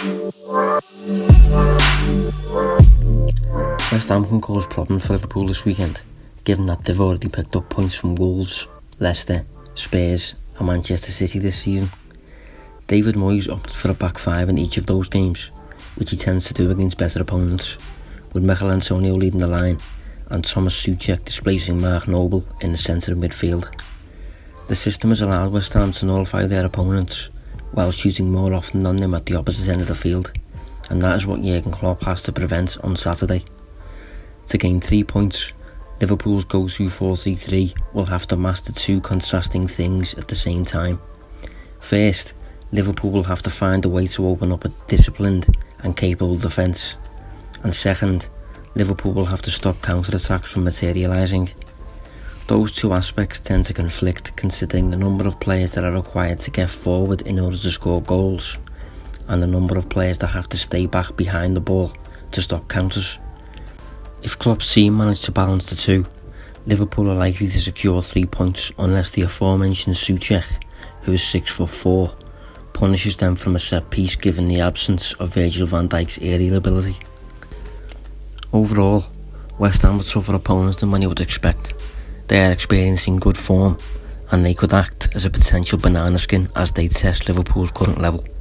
West Ham can cause problems for Liverpool this weekend, given that they've already picked up points from Wolves, Leicester, Spurs and Manchester City this season. David Moyes opted for a back five in each of those games, which he tends to do against better opponents, with Mikel Antonio leading the line and Thomas Souček displacing Mark Noble in the centre of midfield. The system has allowed West Ham to nullify their opponents while shooting more often than them at the opposite end of the field, and that is what Jurgen Klopp has to prevent on Saturday. To gain 3 points, Liverpool's go-to 4-3-3 will have to master two contrasting things at the same time. First, Liverpool will have to find a way to open up a disciplined and capable defence, and second, Liverpool will have to stop counter-attacks from materialising. Those two aspects tend to conflict considering the number of players that are required to get forward in order to score goals, and the number of players that have to stay back behind the ball to stop counters. If Klopp's team manage to balance the two, Liverpool are likely to secure 3 points unless the aforementioned Souček, who is 6'4", punishes them from a set piece given the absence of Virgil van Dijk's aerial ability. Overall, West Ham are tougher opponents than many would expect. They are experiencing good form and they could act as a potential banana skin as they test Liverpool's current level.